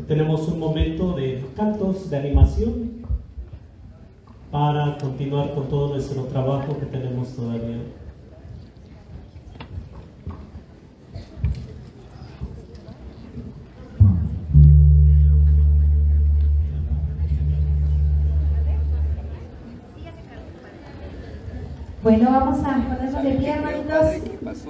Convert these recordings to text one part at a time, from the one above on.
tenemos un momento de cantos, de animación, para continuar con todo nuestro trabajo que tenemos todavía. Bueno, vamos a ponernos de pie, hermanitos.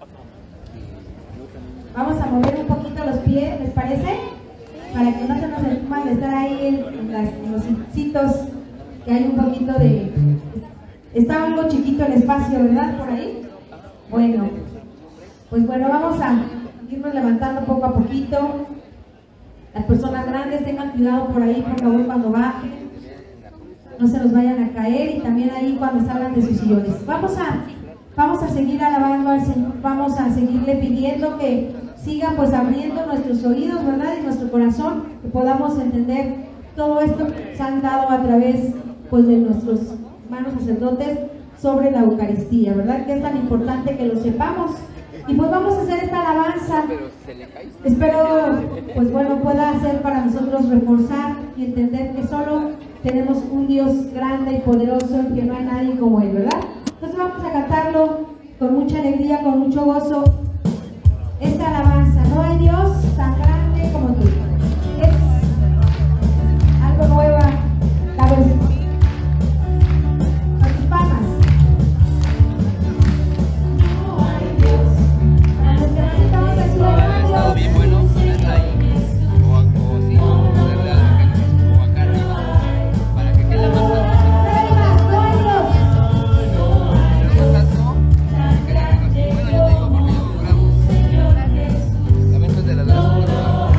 Vamos a mover un poquito los pies, ¿les parece? Para que no se nos entuman de estar ahí en los sitios, que hay un poquito de... Está algo chiquito el espacio, ¿verdad? Por ahí. Bueno, pues bueno, vamos a irnos levantando poco a poquito. Las personas grandes tengan cuidado por ahí, por favor, cuando bajen. No se nos vayan a caer, y también ahí cuando salgan de sus sillones. Vamos a seguir alabando al Señor, vamos a seguirle pidiendo que sigan pues abriendo nuestros oídos, ¿verdad? Y nuestro corazón, que podamos entender todo esto que se han dado a través pues de nuestros hermanos sacerdotes sobre la Eucaristía, ¿verdad? Que es tan importante que lo sepamos. Y pues vamos a hacer esta alabanza. Espero pues bueno pueda ser para nosotros reforzar y entender que solo tenemos un Dios grande y poderoso, y que no hay nadie como Él, ¿verdad? Entonces vamos a cantarlo con mucha alegría, con mucho gozo, esta alabanza. No hay Dios tan grande como tú. Es algo nueva la versión. Con tus palmas. No hay Dios. Para nuestra hermanita vamos a decir Todo bien bueno, ponerla ahí. O sí, ponerla o acá arriba. Para que quede más alto. no hay Dios. Más alto. Bueno, yo te digo porque yo grabo. También soy de la adoración.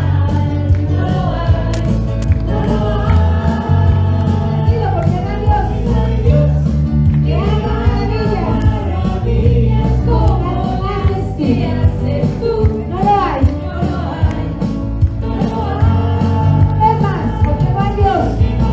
Tranquilo, porque no hay Dios. Que haga maravillas como las que haces tú. No lo hay. Es más, porque no hay Dios.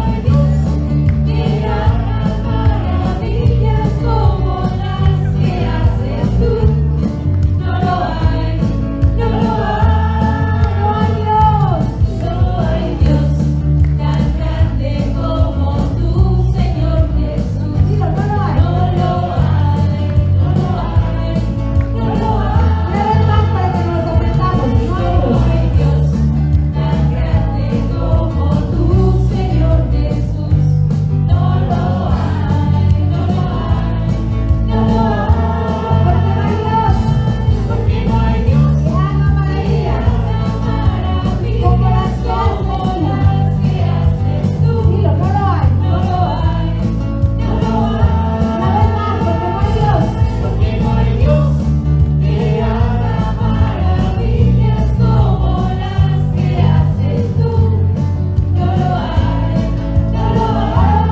Que haga maravillas como las que haces tú. No lo hay, no lo hay, No hay Dios. no hay Dios tan grande como tú, Señor Jesús. Dilo, no lo hay. No lo hay, no lo hay, no lo hay. Una vez más para que nos aprendamos. No No hay hay Dios tan grande como tú, Señor Jesús. No lo hay, no lo hay, no lo hay. Porque no hay Dios. Porque no hay Dios Que haga maravillas. Como las que haces tú. las que haces tú. Dilo, no lo hay. No lo hay, no lo hay. Una vez más, porque no hay Dios. Porque no hay Dios que haga maravillas como las que haces tú. No lo hay, no lo hay.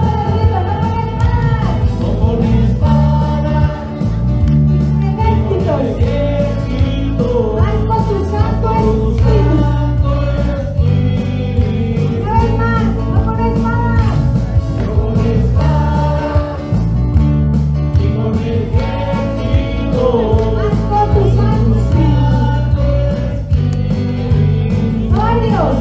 No con espada, ejércitos, vas con tu Santo Espíritu. Una vez más, no con espadas. Vas con tu Santo Espíritu. No hay Dios.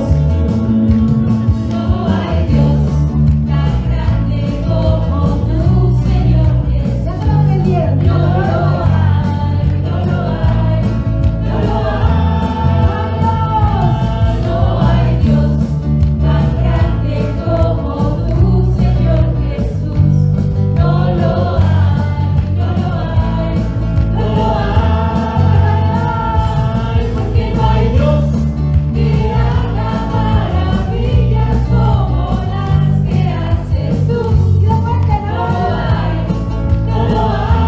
No hay Dios tan grande como tú, Señor Jesús. Ya se lo entendieron. No lo hay, no lo hay, no lo hay. No hay Dios tan grande como tú, Señor Jesús. No lo hay, no lo hay, no lo hay. Porque no hay Dios que haga maravillas como las que haces tú. Y después que No no. lo hay, no lo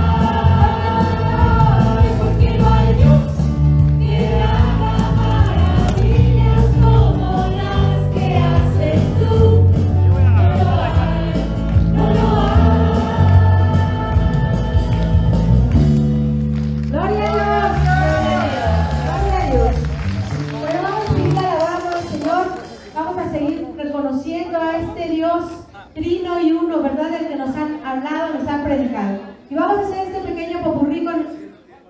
hay, porque no hay Dios que haga maravillas como las que haces tú. No lo hay, no lo Gloria a Dios. Gloria a Dios. Bueno, vamos a seguir alabando al Señor. Vamos a seguir reconociendo a este Dios trino y uno, ¿verdad? El que nos han hablado, nos han predicado. Y vamos a hacer este pequeño popurrí con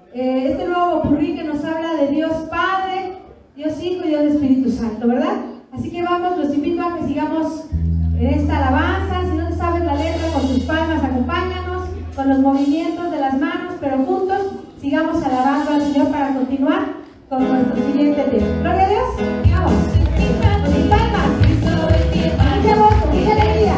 este nuevo popurrí que nos habla de Dios Padre, Dios Hijo y Dios Espíritu Santo, ¿verdad? Así que vamos, los invito a que sigamos en esta alabanza. Si no te sabes la letra, con tus palmas acompáñanos, con los movimientos de las manos, pero juntos sigamos alabando al Señor para continuar con nuestro siguiente tema. Gloria a Dios. Vamos. Con tus palmas. Mucha voz, con mucha alegría.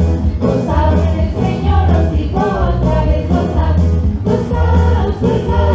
Gozar,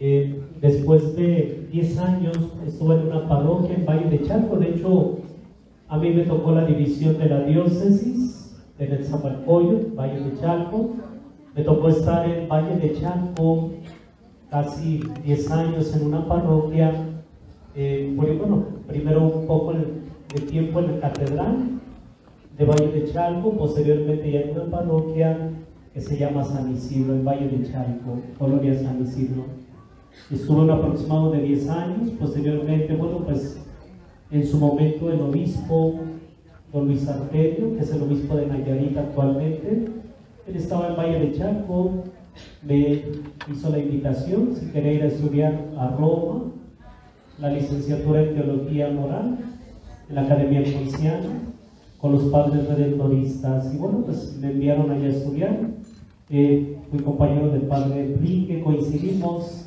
Después de 10 años estuve en una parroquia en Valle de Chalco. De hecho, a mí me tocó la división de la diócesis de Nezahualcóyotl, Valle de Chalco. Me tocó estar en Valle de Chalco casi 10 años en una parroquia. Bueno, primero un poco de tiempo en la catedral de Valle de Chalco, posteriormente ya en una parroquia que se llama San Isidro, en Valle de Chalco, Colonia San Isidro. Estuve un aproximado de 10 años. Posteriormente, bueno, pues en su momento el obispo don Luis Arterio, que es el obispo de Nayarit actualmente, él estaba en Valle de Chalco, me hizo la invitación si quería ir a estudiar a Roma la licenciatura en Teología Moral en la Academia Ponciana con los padres redentoristas. Y bueno, pues me enviaron allá a estudiar. Fui compañero del padre Enrique, coincidimos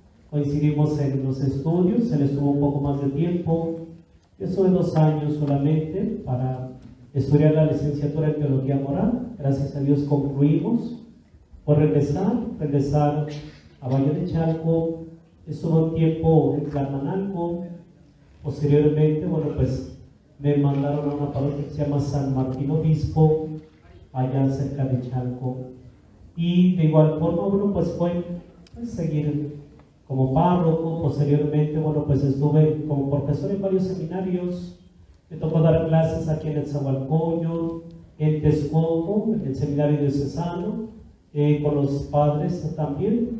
en los estudios. Él estuvo un poco más de tiempo. Yo estuve 2 años solamente para estudiar la licenciatura en Teología Moral. Gracias a Dios concluimos. Por regresar a Valle de Chalco. Estuve un tiempo en Tlalmanalco. Posteriormente, bueno, pues me mandaron a una parroquia que se llama San Martín Obispo, allá cerca de Chalco. Y de igual forma, bueno, pues fue seguir como párroco. Posteriormente, bueno, pues estuve como profesor en varios seminarios. Me tocó dar clases aquí en Nezahualcóyotl, en Texcoco, en el seminario diocesano, con los padres también,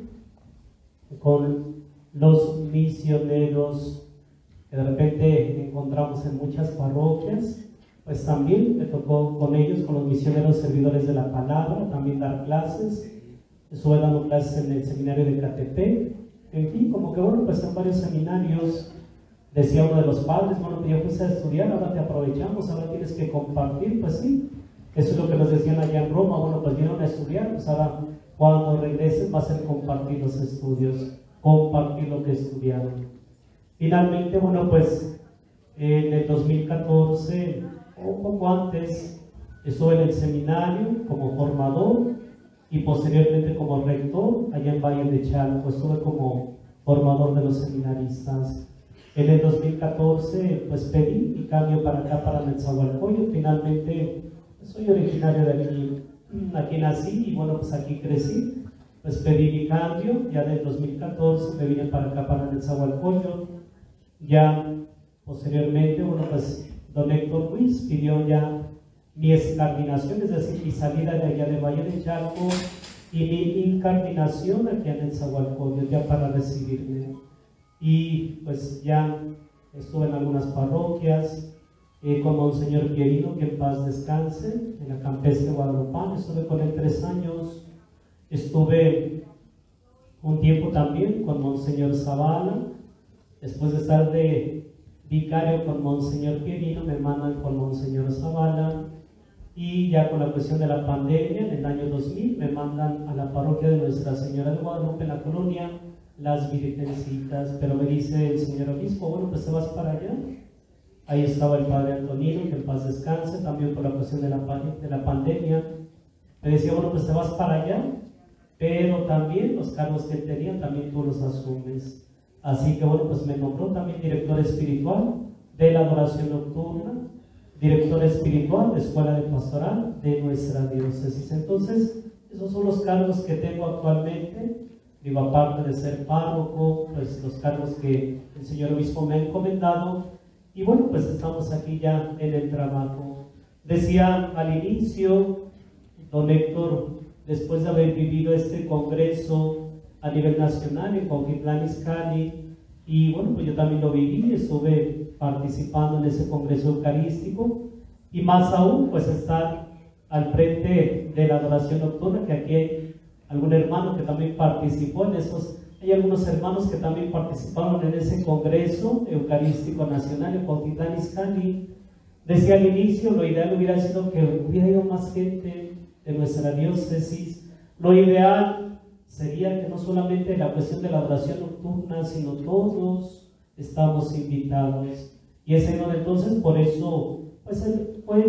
con los misioneros que de repente encontramos en muchas parroquias. Pues también me tocó con ellos, con los misioneros servidores de la palabra, también dar clases. Estuve dando clases en el seminario de Catepec. En fin, como que bueno, pues en varios seminarios. Decía uno de los padres, bueno, que ya fuiste a estudiar, ahora te aprovechamos, ahora tienes que compartir. Pues sí, eso es lo que nos decían allá en Roma. Bueno, pues vinieron a estudiar, pues ahora cuando regresen va a ser compartir los estudios, compartir lo que estudiaron. Finalmente, bueno, pues en el 2014, o un poco antes, estuve en el seminario como formador y posteriormente como rector allá en Valle de Chalco. Estuve como formador de los seminaristas. En el 2014 pues pedí y cambio para acá, para Nezahualcóyotl. Finalmente soy originario de aquí nací y bueno, pues aquí crecí. Pues pedí mi cambio, ya del 2014 me vine para acá, para Nezahualcóyotl. Ya posteriormente, bueno, pues don Héctor Ruiz pidió ya mi escardinación, es decir, mi salida de allá de Valle de Chalco y mi incardinación aquí en Nezahualcóyotl, ya para recibirme. Y pues ya estuve en algunas parroquias, con Monseñor Pierino, que en paz descanse, en la campestre guadalupana. Estuve con él 3 años. Estuve un tiempo también con Monseñor Zavala. Después de estar de vicario con Monseñor Pierino, me mandan con Monseñor Zavala. Y ya con la cuestión de la pandemia, en el año 2000, me mandan a la parroquia de Nuestra Señora de Guadalupe, en la colonia Las Virgencitas. Pero me dice el señor obispo, bueno, pues te vas para allá. Ahí estaba el padre Antonino, que en paz descanse, también por la cuestión de la pandemia. Me decía, bueno, pues te vas para allá, pero también los cargos que él tenía, también tú los asumes. Así que bueno, pues me nombró también director espiritual de la adoración nocturna, director espiritual de escuela de pastoral de nuestra diócesis. Entonces, esos son los cargos que tengo actualmente. Digo, aparte de ser párroco, pues los cargos que el señor obispo me ha encomendado. Y bueno, pues estamos aquí ya en el trabajo. Decía al inicio, don Héctor, después de haber vivido este congreso a nivel nacional en Cuautitlán Izcalli, y bueno, pues yo también lo viví, estuve participando en ese congreso eucarístico, y más aún, pues estar al frente de la adoración nocturna, que aquí hay algún hermano que también participó en esos. Hay algunos hermanos que también participaron en ese Congreso Eucarístico Nacional en Cuautitlán Izcalli. Decía al inicio, lo ideal hubiera sido que hubiera ido más gente de nuestra diócesis. Lo ideal sería que no solamente la cuestión de la adoración nocturna, sino todos estamos invitados. Y es ahí donde entonces, por eso, pues fue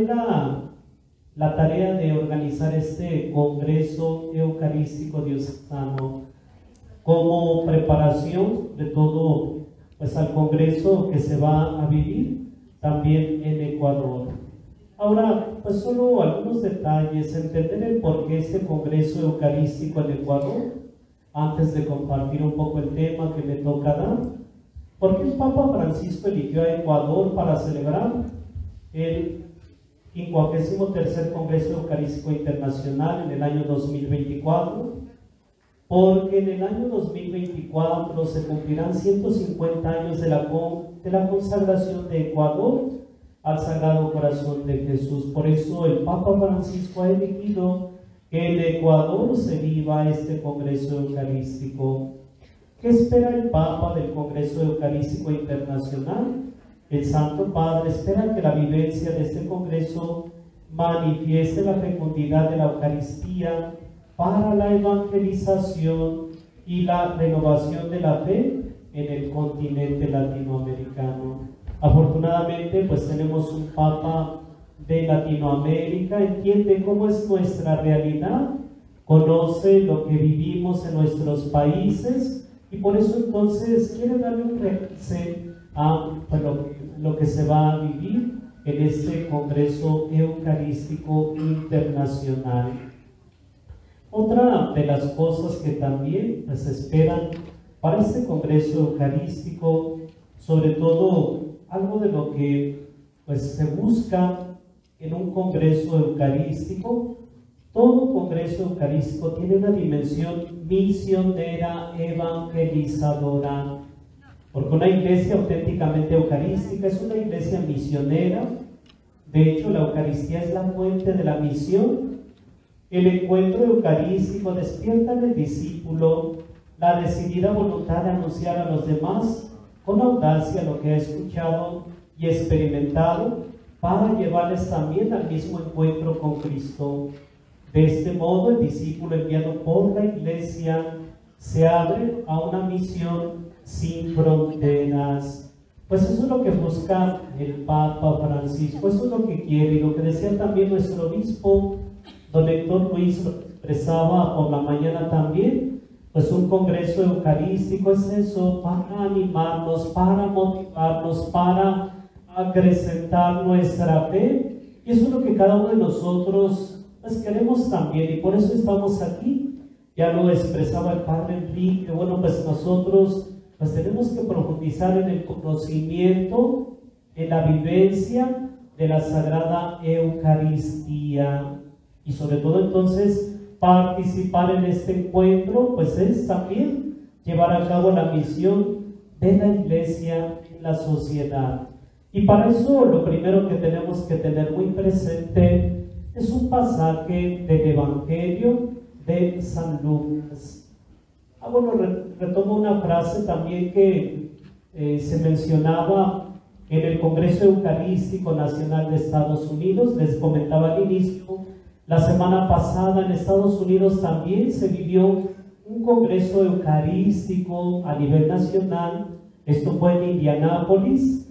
la tarea de organizar este Congreso Eucarístico Diocesano. como preparación de todo pues al congreso que se va a vivir también en Ecuador. Ahora, pues solo algunos detalles, entender el por qué este congreso eucarístico en Ecuador, antes de compartir un poco el tema que me toca dar. ¿Por qué el Papa Francisco eligió a Ecuador para celebrar el 53º Congreso Eucarístico Internacional en el año 2024? Porque en el año 2024 se cumplirán 150 años de la consagración de Ecuador al Sagrado Corazón de Jesús. Por eso el Papa Francisco ha elegido que en Ecuador se viva este Congreso Eucarístico. ¿Qué espera el Papa del Congreso Eucarístico Internacional? El Santo Padre espera que la vivencia de este Congreso manifieste la fecundidad de la Eucaristía para la evangelización y la renovación de la fe en el continente latinoamericano. Afortunadamente, pues tenemos un Papa de Latinoamérica, entiende cómo es nuestra realidad, conoce lo que vivimos en nuestros países y por eso entonces quiere darle un realce a lo que se va a vivir en este Congreso Eucarístico Internacional. Otra de las cosas que también se esperan para este Congreso Eucarístico, sobre todo algo de lo que pues se busca en un Congreso Eucarístico. Todo Congreso Eucarístico tiene una dimensión misionera, evangelizadora, porque una iglesia auténticamente eucarística es una iglesia misionera. De hecho, la Eucaristía es la fuente de la misión. El encuentro eucarístico despierta en el discípulo la decidida voluntad de anunciar a los demás con audacia lo que ha escuchado y experimentado, para llevarles también al mismo encuentro con Cristo. De este modo, el discípulo enviado por la Iglesia se abre a una misión sin fronteras. Pues eso es lo que busca el Papa Francisco, eso es lo que quiere, y lo que decía también nuestro obispo, don Héctor Luis, lo expresaba por la mañana también. Pues un congreso eucarístico es eso, para animarnos, para motivarnos, para acrecentar nuestra fe, y eso es lo que cada uno de nosotros pues queremos también, y por eso estamos aquí. Ya lo expresaba el Padre Enrique. Bueno, pues nosotros pues tenemos que profundizar en el conocimiento, en la vivencia de la Sagrada Eucaristía, y sobre todo entonces participar en este encuentro pues es también llevar a cabo la misión de la Iglesia en la sociedad. Y para eso lo primero que tenemos que tener muy presente es un pasaje del Evangelio de San Lucas. Bueno, retomo una frase también que se mencionaba en el Congreso Eucarístico Nacional de Estados Unidos. Les comentaba al inicio, la semana pasada en Estados Unidos también se vivió un Congreso Eucarístico a nivel nacional. Esto fue en Indianápolis,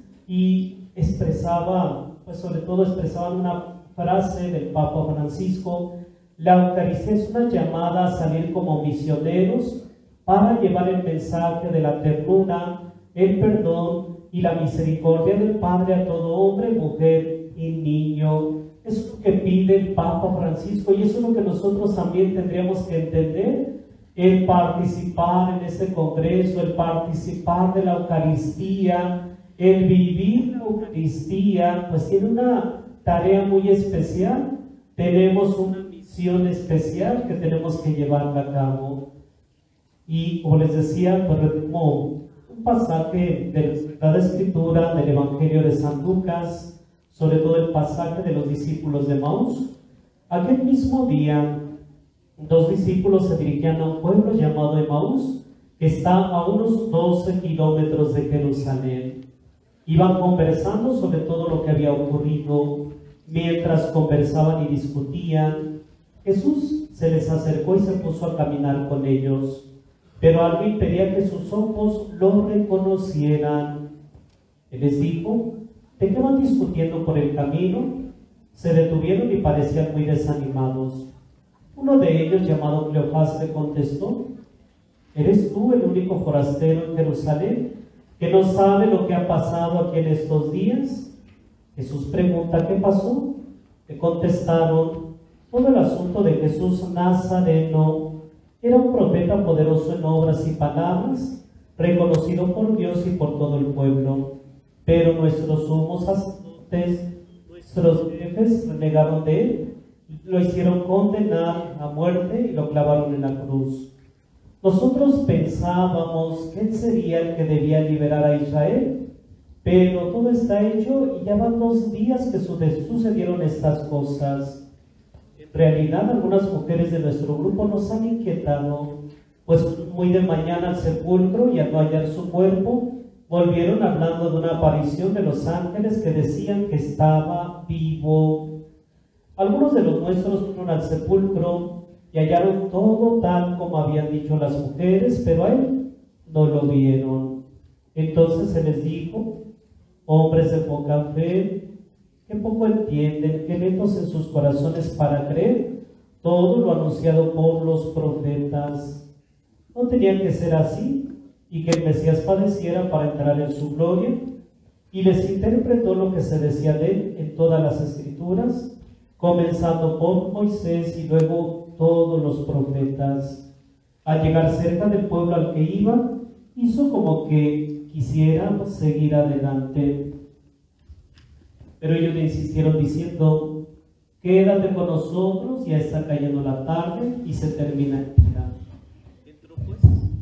y expresaba, pues sobre todo expresaban una frase del Papa Francisco: la Eucaristía es una llamada a salir como misioneros para llevar el mensaje de la ternura, el perdón y la misericordia del Padre a todo hombre, mujer y niño. Eso es lo que pide el Papa Francisco, y eso es lo que nosotros también tendríamos que entender. El participar en este congreso, el participar de la Eucaristía, el vivir la Eucaristía, pues tiene una tarea muy especial. Tenemos una misión especial que tenemos que llevarla a cabo. Y como les decía, pues retomo un pasaje de la Escritura del Evangelio de San Lucas, sobre todo el pasaje de los discípulos de Emaús. Aquel mismo día, dos discípulos se dirigían a un pueblo llamado Emaús, que está a unos 12 kilómetros de Jerusalén. Iban conversando sobre todo lo que había ocurrido. Mientras conversaban y discutían, Jesús se les acercó y se puso a caminar con ellos, pero algo impedía que sus ojos lo reconocieran. Él les dijo: ¿de qué van discutiendo por el camino? Se detuvieron y parecían muy desanimados. Uno de ellos, llamado Cleofás, le contestó: ¿Eres tú el único forastero en Jerusalén que no sabe lo que ha pasado aquí en estos días? Jesús pregunta, ¿qué pasó? Le contestaron, todo el asunto de Jesús Nazareno. Era un profeta poderoso en obras y palabras, reconocido por Dios y por todo el pueblo. Pero nuestros sumos sacerdotes, nuestros jefes renegaron de él, lo hicieron condenar a muerte y lo clavaron en la cruz. Nosotros pensábamos que él sería el que debía liberar a Israel, pero todo está hecho y ya van 2 días que sucedieron estas cosas. En realidad, algunas mujeres de nuestro grupo nos han inquietado, pues muy de mañana al sepulcro y al no hallar su cuerpo, volvieron hablando de una aparición de los ángeles que decían que estaba vivo. Algunos de los nuestros fueron al sepulcro y hallaron todo tal como habían dicho las mujeres, pero a él no lo vieron. Entonces se les dijo, hombres de poca fe, que poco entienden, que lentos en sus corazones para creer todo lo anunciado por los profetas. ¿No tenían que ser así? Y que el Mesías padeciera para entrar en su gloria. Y les interpretó lo que se decía de él en todas las Escrituras, comenzando por Moisés y luego todos los profetas. Al llegar cerca del pueblo al que iba, hizo como que quisiera seguir adelante. Pero ellos le insistieron diciendo, quédate con nosotros, ya está cayendo la tarde y se termina el día. Entró pues.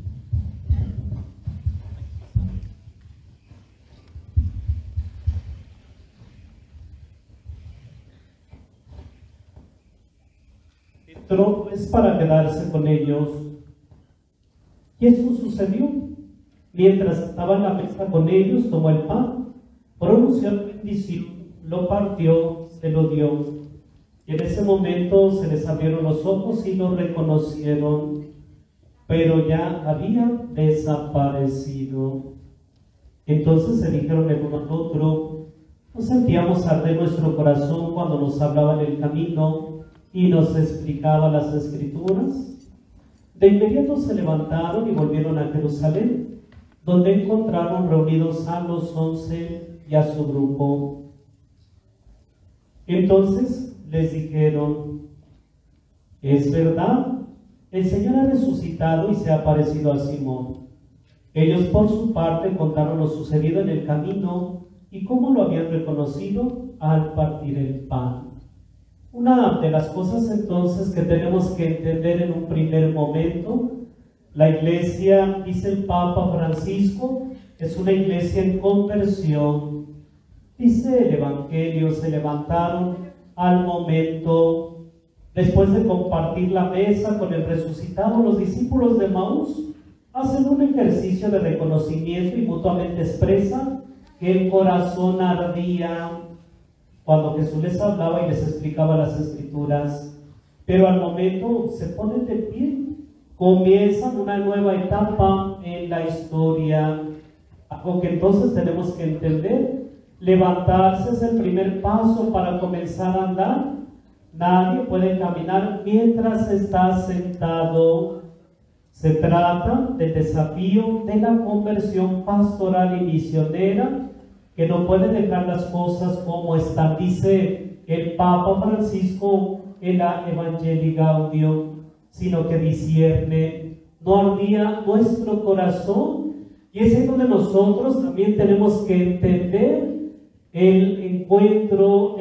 Entró pues para quedarse con ellos. Y eso sucedió. Mientras estaba en la mesa con ellos, tomó el pan, pronunció la bendición, lo partió, se lo dio. Y en ese momento se les abrieron los ojos y lo reconocieron, pero ya había desaparecido. Entonces se dijeron el uno al otro, ¿no sentíamos arder nuestro corazón cuando nos hablaba en el camino y nos explicaba las Escrituras? De inmediato se levantaron y volvieron a Jerusalén, donde encontraron reunidos a los 11 y a su grupo. Entonces les dijeron, es verdad, el Señor ha resucitado y se ha aparecido a Simón. Ellos por su parte contaron lo sucedido en el camino y cómo lo habían reconocido al partir el pan. Una de las cosas entonces que tenemos que entender en un primer momento, la iglesia, dice el Papa Francisco, es una iglesia en conversión. Dice el Evangelio, se levantaron al momento, después de compartir la mesa con el resucitado, los discípulos de Maús hacen un ejercicio de reconocimiento y mutuamente expresan que el corazón ardía cuando Jesús les hablaba y les explicaba las Escrituras, pero al momento se ponen de pie, comienzan una nueva etapa en la historia, algo que entonces tenemos que entender. Levantarse es el primer paso para comenzar a andar. Nadie puede caminar mientras está sentado. Se trata del desafío de la conversión pastoral y misionera, que no puede dejar las cosas como están. Dice el Papa Francisco en la Evangelii Gaudium, sino que discierne, no ardía nuestro corazón. Y es ahí donde nosotros también tenemos que entender el encuentro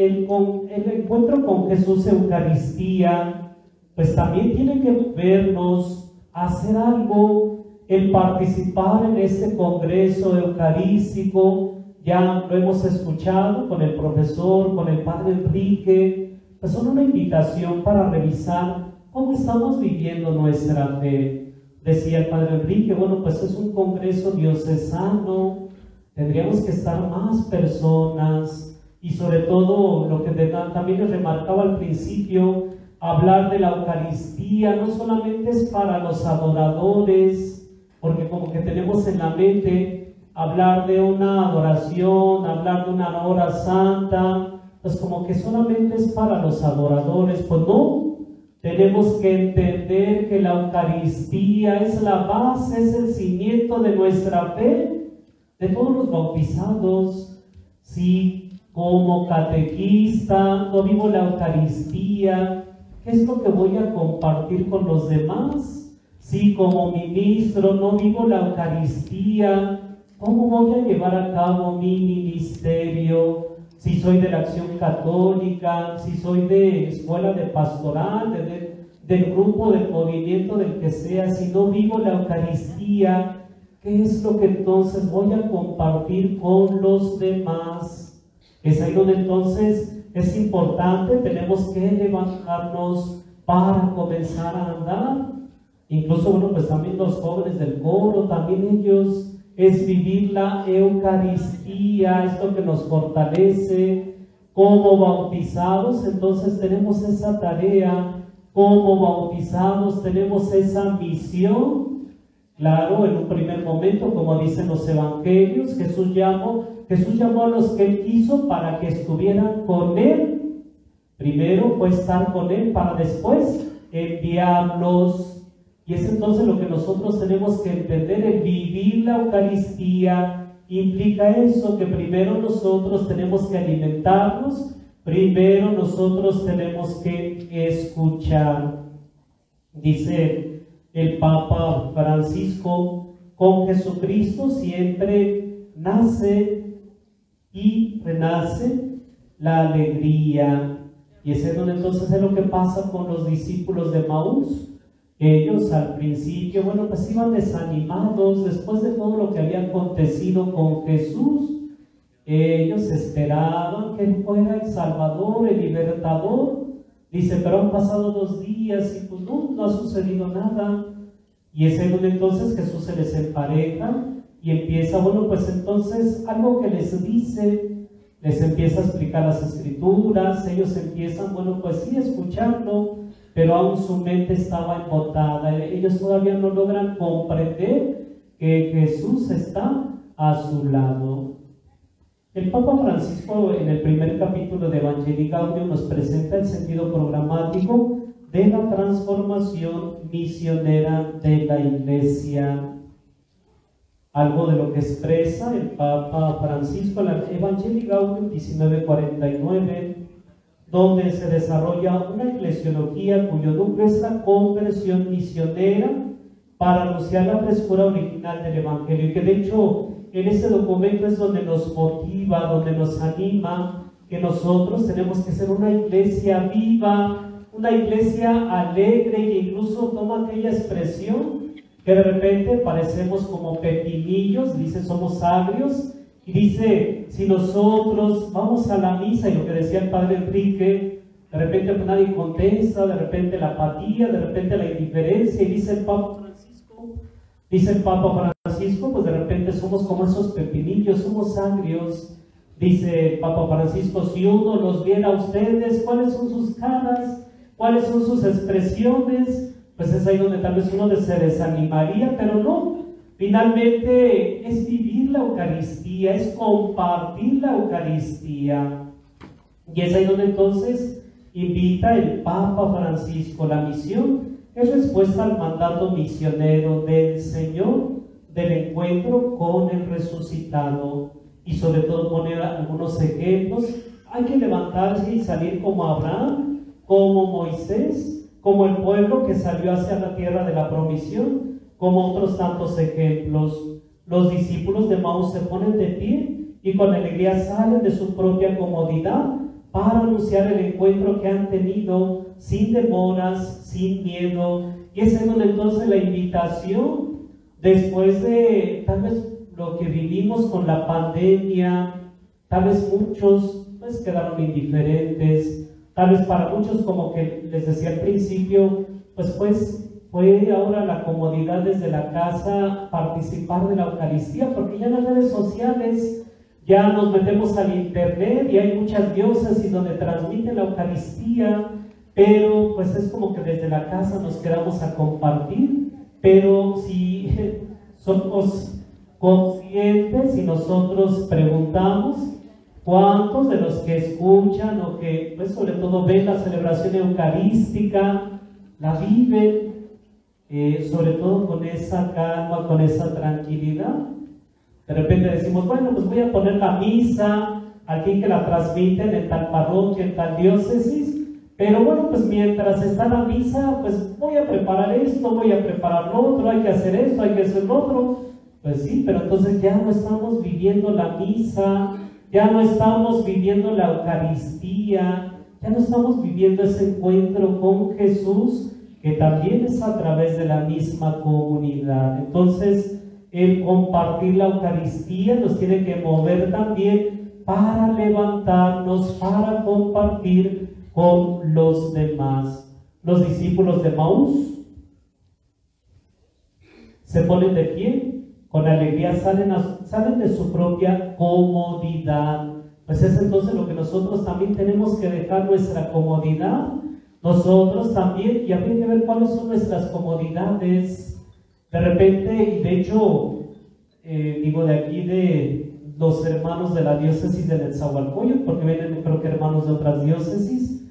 con Jesús, Eucaristía, pues también tiene que vernos hacer algo, el participar en este congreso eucarístico. Ya lo hemos escuchado con el profesor, con el padre Enrique, pues son una invitación para revisar cómo estamos viviendo nuestra fe. Decía el padre Enrique, bueno, pues es un congreso diocesano, tendríamos que estar más personas y sobre todo lo que también les remarcaba al principio, hablar de la Eucaristía no solamente es para los adoradores, porque como que tenemos en la mente hablar de una adoración, hablar de una hora santa, pues como que solamente es para los adoradores. Pues no, Tenemos que entender que la Eucaristía es la base, es el cimiento de nuestra fe, de todos los bautizados. Si como catequista no vivo la Eucaristía, ¿qué es lo que voy a compartir con los demás? Si como ministro no vivo la Eucaristía, ¿cómo voy a llevar a cabo mi ministerio? Si soy de la Acción Católica, si soy de escuela de pastoral, del grupo, del movimiento, del que sea, si no vivo la Eucaristía, ¿qué es lo que entonces voy a compartir con los demás? Es ahí donde entonces es importante, tenemos que levantarnos para comenzar a andar. Incluso, bueno, pues también los jóvenes del coro, también ellos, es vivir la Eucaristía, es lo que nos fortalece como bautizados. Entonces tenemos esa tarea, como bautizados tenemos esa misión. Claro, en un primer momento, como dicen los evangelios, Jesús llamó a los que Él quiso para que estuvieran con Él. Primero fue estar con Él para después enviarlos. Y es entonces lo que nosotros tenemos que entender, el vivir la Eucaristía implica eso, que primero nosotros tenemos que alimentarnos, primero nosotros tenemos que escuchar. Dice el Papa Francisco, con Jesucristo siempre nace y renace la alegría. Y ese es donde entonces es lo que pasa con los discípulos de Maús. Ellos al principio, bueno, pues iban desanimados después de todo lo que había acontecido con Jesús. Ellos esperaban que Él fuera el Salvador, el Libertador. Dice, pero han pasado 2 días y pues no ha sucedido nada. Y es donde entonces Jesús se les empareja y empieza, bueno, pues entonces algo que les dice, les empieza a explicar las Escrituras. Ellos empiezan, bueno, pues sí, a escucharlo, pero aún su mente estaba embotada. Ellos todavía no logran comprender que Jesús está a su lado. El Papa Francisco, en el primer capítulo de Evangelii Gaudium, nos presenta el sentido programático de la transformación misionera de la Iglesia. Algo de lo que expresa el Papa Francisco en el Evangelii Gaudium 1949, donde se desarrolla una eclesiología cuyo núcleo es la conversión misionera para anunciar la frescura original del Evangelio, y que de hecho en ese documento es donde nos motiva, donde nos anima, que nosotros tenemos que ser una iglesia viva, una iglesia alegre, e incluso toma aquella expresión que de repente parecemos como pepinillos, dice somos agrios. Y dice, si nosotros vamos a la misa, y lo que decía el Padre Enrique, de repente pues nadie contesta, de repente la apatía, de repente la indiferencia, y dice el Papa Francisco, pues de repente somos como esos pepinillos, somos agrios. Dice el Papa Francisco, si uno los viera a ustedes, ¿cuáles son sus caras? ¿Cuáles son sus expresiones? Pues es ahí donde tal vez uno se desanimaría, pero no. Finalmente es vivir la Eucaristía, es compartir la Eucaristía. Y es ahí donde entonces invita el Papa Francisco. La misión es respuesta al mandato misionero del Señor, del encuentro con el resucitado. Y sobre todo poner algunos ejemplos. Hay que levantarse y salir como Abraham, como Moisés, como el pueblo que salió hacia la tierra de la promisión, como otros tantos ejemplos. Los discípulos de Maús se ponen de pie y con alegría salen de su propia comodidad para anunciar el encuentro que han tenido sin demoras, sin miedo. Y es en donde entonces la invitación, después de tal vez lo que vivimos con la pandemia, tal vez muchos pues quedaron indiferentes, tal vez para muchos, como que les decía al principio, pues fue ahora la comodidad desde la casa participar de la Eucaristía, porque ya en las redes sociales ya nos metemos al internet y hay muchas diócesis donde transmiten la Eucaristía, pero pues es como que desde la casa nos quedamos a compartir. Pero si somos conscientes y nosotros preguntamos, ¿cuántos de los que escuchan o que pues sobre todo ven la celebración eucarística la viven, sobre todo con esa calma, con esa tranquilidad. De repente decimos, bueno, pues voy a poner la misa aquí que la transmiten en tal parroquia, en tal diócesis, pero bueno, pues mientras está la misa, pues voy a preparar esto, voy a preparar lo otro, hay que hacer esto, hay que hacer lo otro. Pues sí, pero entonces ya no estamos viviendo la misa, ya no estamos viviendo la Eucaristía, ya no estamos viviendo ese encuentro con Jesús, que también es a través de la misma comunidad. Entonces, el compartir la Eucaristía nos tiene que mover también para levantarnos, para compartir con los demás. Los discípulos de Maús se ponen de pie, con alegría salen de su propia comodidad. Pues es entonces lo que nosotros también tenemos que dejar, nuestra comodidad. Nosotros también, y habría que ver cuáles son nuestras comodidades. De repente, y de hecho, digo de aquí de los hermanos de la diócesis de Nezahualcóyotl, porque vienen creo que hermanos de otras diócesis,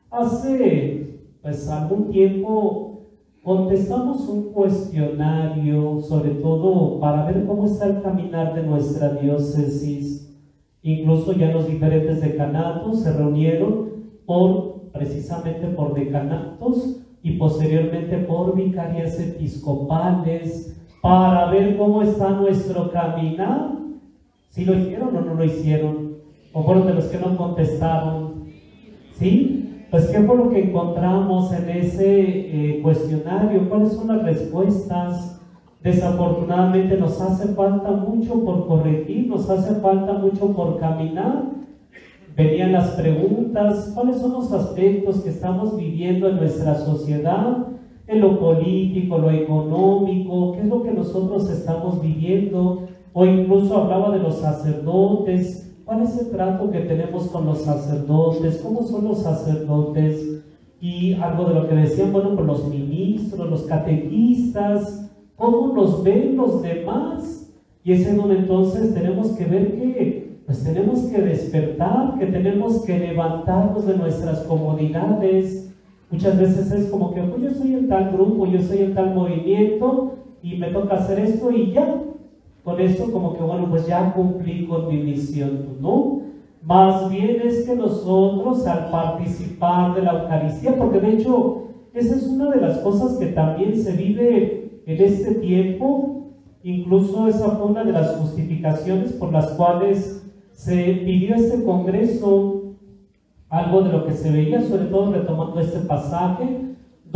hace pues algún tiempo contestamos un cuestionario, sobre todo para ver cómo está el caminar de nuestra diócesis. Incluso ya los diferentes decanatos se reunieron precisamente por decanatos y posteriormente por vicarias episcopales para ver cómo está nuestro caminar, si lo hicieron o no lo hicieron, o fueron de los que no contestaron, ¿sí? Pues ¿qué fue lo que encontramos en ese cuestionario? ¿Cuáles son las respuestas? Desafortunadamente nos hace falta mucho por corregir, nos hace falta mucho por caminar. Venían las preguntas: ¿cuáles son los aspectos que estamos viviendo en nuestra sociedad? En lo político, lo económico, ¿qué es lo que nosotros estamos viviendo? O incluso hablaba de los sacerdotes. ¿Cuál es el trato que tenemos con los sacerdotes? ¿Cómo son los sacerdotes? Y algo de lo que decían, bueno, pues los ministros, los catequistas, ¿cómo nos ven los demás? Y es en donde entonces tenemos que ver que pues tenemos que despertar, que tenemos que levantarnos de nuestras comodidades. Muchas veces es como que pues yo soy en tal grupo, yo soy en tal movimiento y me toca hacer esto y ya. Con eso como que bueno, pues ya cumplí con mi misión, ¿no? Más bien es que nosotros al participar de la Eucaristía, porque de hecho esa es una de las cosas que también se vive en este tiempo, incluso esa fue una de las justificaciones por las cuales se pidió este congreso, algo de lo que se veía, sobre todo retomando este pasaje,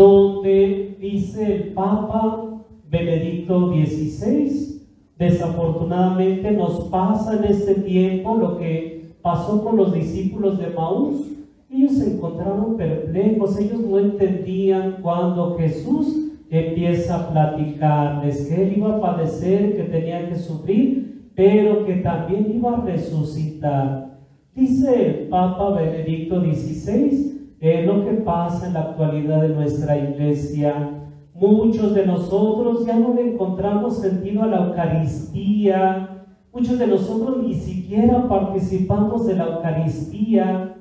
donde dice el Papa Benedicto XVI, desafortunadamente nos pasa en este tiempo lo que pasó con los discípulos de Maús. Ellos se encontraron perplejos, ellos no entendían cuando Jesús empieza a platicarles que Él iba a padecer, que tenía que sufrir, pero que también iba a resucitar. Dice el Papa Benedicto XVI, lo que pasa en la actualidad de nuestra iglesia. Muchos de nosotros ya no le encontramos sentido a la Eucaristía, muchos de nosotros ni siquiera participamos de la Eucaristía.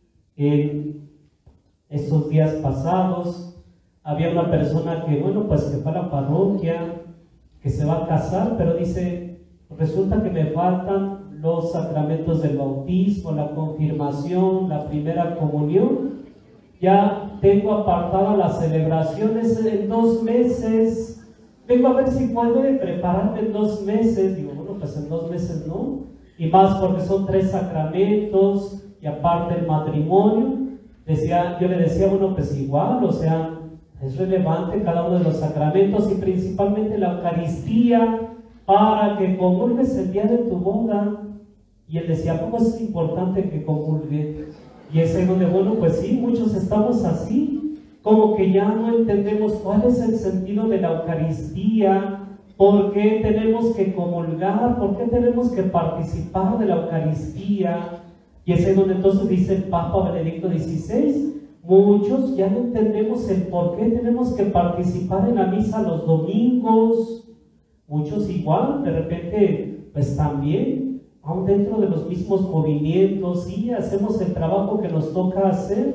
En estos días pasados había una persona que, bueno, pues que fue a la parroquia, que se va a casar, pero dice, resulta que me faltan los sacramentos del bautismo, la confirmación, la primera comunión. Ya tengo apartada las celebraciones en 2 meses. Vengo a ver si puedo prepararme en 2 meses. Digo, bueno, pues en 2 meses no. Y más porque son 3 sacramentos y aparte el matrimonio. Yo le decía, bueno, pues igual, o sea, es relevante cada uno de los sacramentos y principalmente la Eucaristía para que comulgues el día de tu boda. Y él decía, ¿cómo es importante que comulgue? Y es donde, bueno, pues sí, muchos estamos así, como que ya no entendemos cuál es el sentido de la Eucaristía, por qué tenemos que comulgar, por qué tenemos que participar de la Eucaristía. Y es donde entonces dice el Papa Benedicto XVI, muchos ya no entendemos el por qué tenemos que participar en la misa los domingos. Muchos igual, de repente, pues también, aún dentro de los mismos movimientos, sí, hacemos el trabajo que nos toca hacer,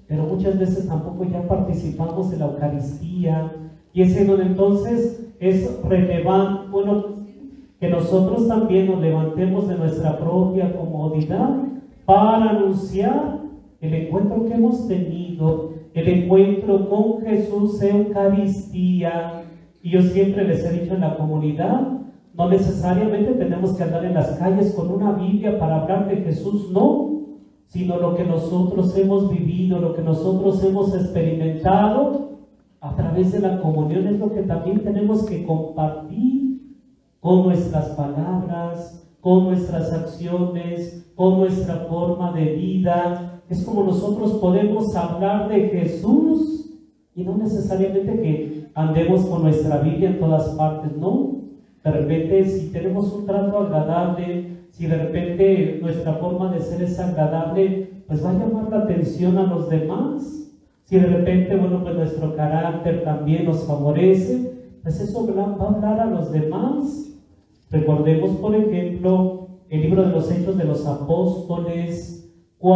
pero muchas veces tampoco ya participamos de la Eucaristía, y es en donde entonces es relevante, bueno, que nosotros también nos levantemos de nuestra propia comodidad para anunciar el encuentro que hemos tenido, el encuentro con Jesús, Eucaristía. Y yo siempre les he dicho en la comunidad, no necesariamente tenemos que andar en las calles con una Biblia para hablar de Jesús, no, sino lo que nosotros hemos vivido, lo que nosotros hemos experimentado a través de la comunión es lo que también tenemos que compartir con nuestras palabras, con nuestras acciones, con nuestra forma de vida. Es como nosotros podemos hablar de Jesús y no necesariamente que andemos con nuestra Biblia en todas partes, no. De repente, si tenemos un trato agradable, si de repente nuestra forma de ser es agradable, pues va a llamar la atención a los demás. Si de repente, bueno, pues nuestro carácter también nos favorece, pues eso va a hablar a los demás. Recordemos, por ejemplo, el libro de los Hechos de los Apóstoles,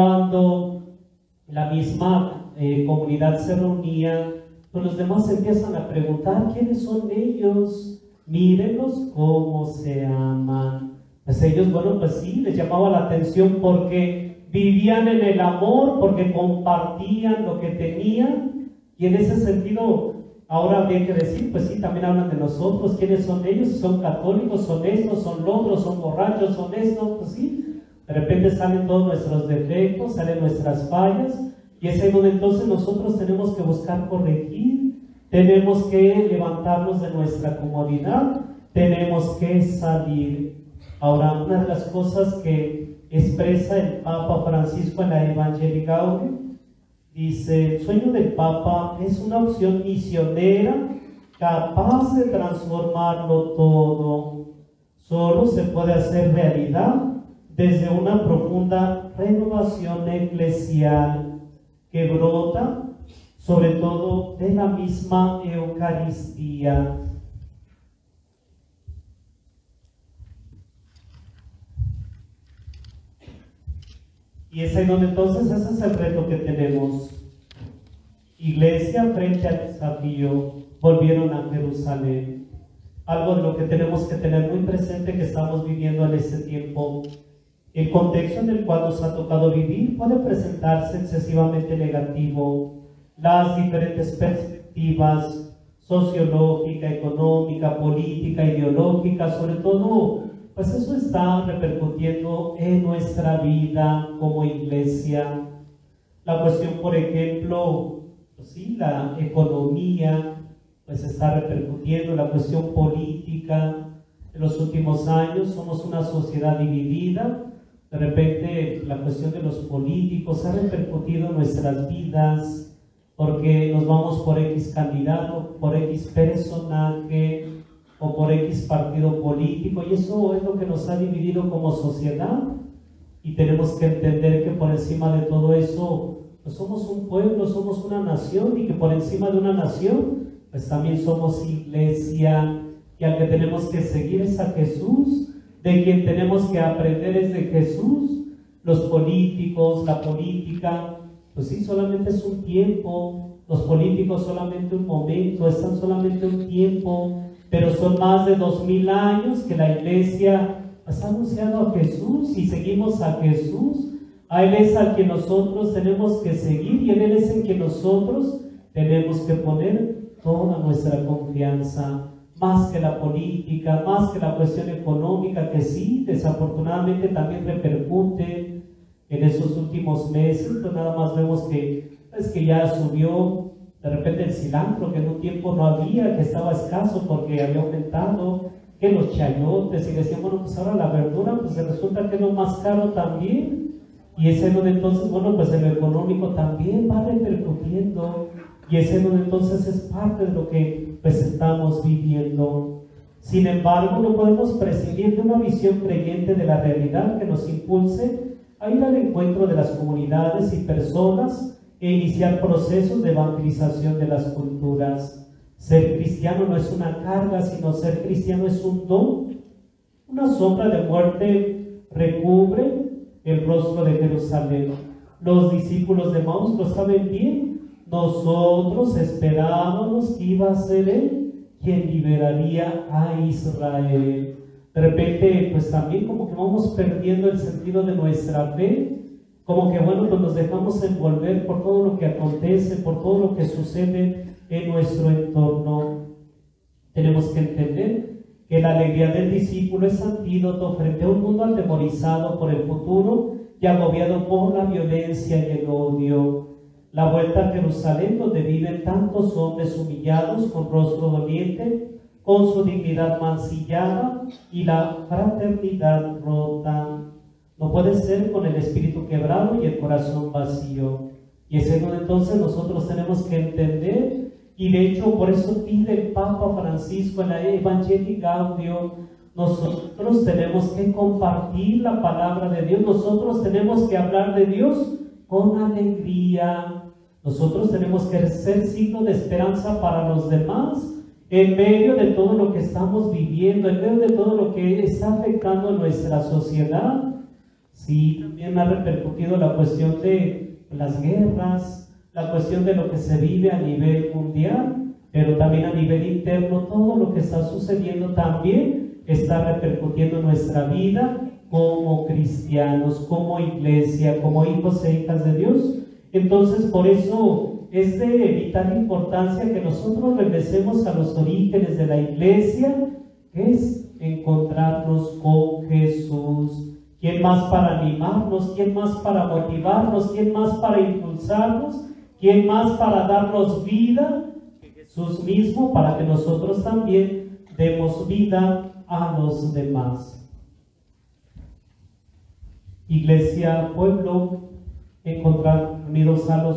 cuando la misma comunidad se reunía, pues los demás empiezan a preguntar, ¿quiénes son ellos? Mírenlos cómo se aman. Pues ellos, bueno, pues sí, les llamaba la atención porque vivían en el amor, porque compartían lo que tenían, y en ese sentido, ahora habría que decir, pues sí, también hablan de nosotros, ¿quiénes son ellos? Son católicos, son estos, son logros, son borrachos, son esto, pues sí, de repente salen todos nuestros defectos, salen nuestras fallas, y es ahí donde entonces nosotros tenemos que buscar corregir, tenemos que levantarnos de nuestra comodidad, tenemos que salir. Ahora, una de las cosas que expresa el Papa Francisco en la Evangelii Gaudium, dice: el sueño del Papa es una opción misionera capaz de transformarlo todo. Solo se puede hacer realidad desde una profunda renovación eclesial que brota sobre todo de la misma Eucaristía. Y es ahí donde entonces ese es el reto que tenemos. Iglesia frente al desafío, volvieron a Jerusalén. Algo de lo que tenemos que tener muy presente que estamos viviendo en este tiempo. El contexto en el cual nos ha tocado vivir puede presentarse excesivamente negativo. Las diferentes perspectivas sociológica, económica, política, ideológica, sobre todo, pues eso está repercutiendo en nuestra vida como iglesia. La cuestión, por ejemplo, pues sí, la economía, pues está repercutiendo, la cuestión política. En los últimos años somos una sociedad dividida. De repente la cuestión de los políticos ha repercutido en nuestras vidas, porque nos vamos por X candidato, por X personaje o por X partido político, y eso es lo que nos ha dividido como sociedad. Y tenemos que entender que por encima de todo eso, pues somos un pueblo, somos una nación, y que por encima de una nación, pues también somos iglesia, y al que tenemos que seguir es a Jesús, de quien tenemos que aprender es de Jesús. Los políticos, la política, pues sí, solamente es un tiempo, los políticos solamente un momento, están solamente un tiempo, pero son más de 2000 años que la iglesia pues, ha anunciado a Jesús, y seguimos a Jesús. A Él es al que nosotros tenemos que seguir, y en Él es en que nosotros tenemos que poner toda nuestra confianza, más que la política, más que la cuestión económica, que sí, desafortunadamente también repercute. En esos últimos meses, pues nada más vemos que ya subió de repente el cilantro, que en un tiempo no había, que estaba escaso porque había aumentado, que los chayotes, y decían, bueno, pues ahora la verdura, pues resulta que es lo más caro también. Y es en donde entonces, bueno, pues en lo económico también va repercutiendo, y es en donde entonces es parte de lo que pues estamos viviendo. Sin embargo, no podemos prescindir de una visión creyente de la realidad que nos impulse a ir al encuentro de las comunidades y personas e iniciar procesos de evangelización de las culturas. Ser cristiano no es una carga, sino ser cristiano es un don. Una sombra de muerte recubre el rostro de Jerusalén. Los discípulos de Maús lo saben bien. Nosotros esperábamos que iba a ser Él quien liberaría a Israel. De repente, pues también como que vamos perdiendo el sentido de nuestra fe, como que bueno, pues nos dejamos envolver por todo lo que acontece, por todo lo que sucede en nuestro entorno. Tenemos que entender que la alegría del discípulo es antídoto frente a un mundo atemorizado por el futuro y agobiado por la violencia y el odio. La vuelta a Jerusalén, donde viven tantos hombres humillados, con rostro doliente, con su dignidad mancillada y la fraternidad rota. No puede ser con el espíritu quebrado y el corazón vacío. Y es donde entonces nosotros tenemos que entender, y de hecho por eso pide el Papa Francisco en la Evangelii Gaudium, nosotros tenemos que compartir la palabra de Dios, nosotros tenemos que hablar de Dios con alegría. Nosotros tenemos que ser signo de esperanza para los demás en medio de todo lo que estamos viviendo, en medio de todo lo que está afectando nuestra sociedad. Sí, también ha repercutido la cuestión de las guerras, la cuestión de lo que se vive a nivel mundial, pero también a nivel interno, todo lo que está sucediendo también está repercutiendo en nuestra vida como cristianos, como iglesia, como hijos e hijas de Dios. Entonces, por eso es de vital importancia que nosotros regresemos a los orígenes de la iglesia, que es encontrarnos con Jesús. ¿Quién más para animarnos? ¿Quién más para motivarnos? ¿Quién más para impulsarnos? ¿Quién más para darnos vida? Jesús mismo, para que nosotros también demos vida a los demás. Iglesia, pueblo, encontrar unidos a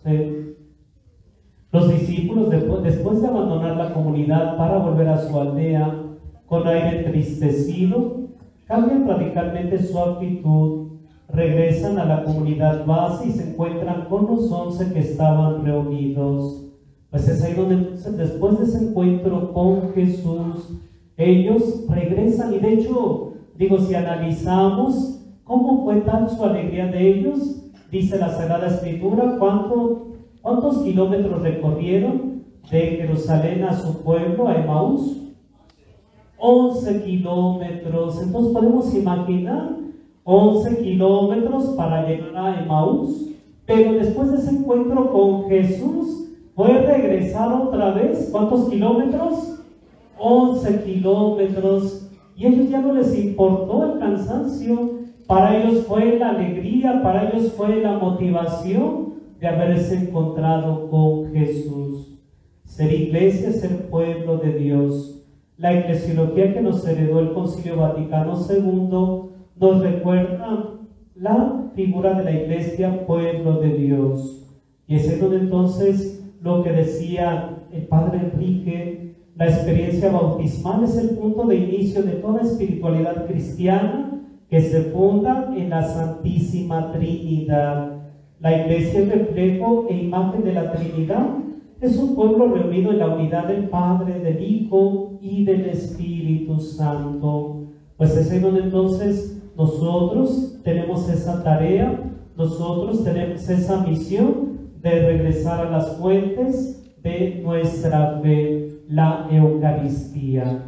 los discípulos, después de abandonar la comunidad para volver a su aldea con aire entristecido, cambian radicalmente su actitud, regresan a la comunidad base y se encuentran con los 11 que estaban reunidos. Pues es ahí donde entonces, después de ese encuentro con Jesús, ellos regresan, y de hecho, digo, si analizamos cómo fue tal su alegría de ellos, dice la Sagrada Escritura, ¿cuántos kilómetros recorrieron de Jerusalén a su pueblo, a Emaús? 11 kilómetros. Entonces podemos imaginar 11 kilómetros para llegar a Emaús, pero después de ese encuentro con Jesús, fue regresar otra vez. ¿Cuántos kilómetros? 11 kilómetros. Y a ellos ya no les importó el cansancio. Para ellos fue la alegría, para ellos fue la motivación de haberse encontrado con Jesús. Ser iglesia, ser pueblo de Dios. La eclesiología que nos heredó el Concilio Vaticano II nos recuerda la figura de la iglesia, pueblo de Dios. Y es donde entonces lo que decía el Padre Enrique, la experiencia bautismal es el punto de inicio de toda espiritualidad cristiana que se funda en la Santísima Trinidad. La iglesia es reflejo e imagen de la Trinidad. Es un pueblo reunido en la unidad del Padre, del Hijo y del Espíritu Santo. Pues es ahí donde entonces nosotros tenemos esa tarea, nosotros tenemos esa misión de regresar a las fuentes de nuestra fe, la Eucaristía.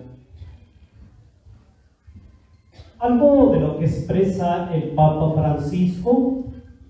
Algo de lo que expresa el Papa Francisco,